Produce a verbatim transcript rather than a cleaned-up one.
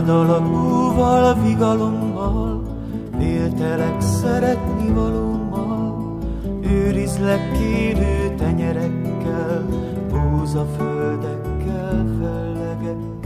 Vándalagúval, vigalommal, féltelek szeretni valómmal, őrizlek kérő tenyerekkel, búzaföldekkel fellegek.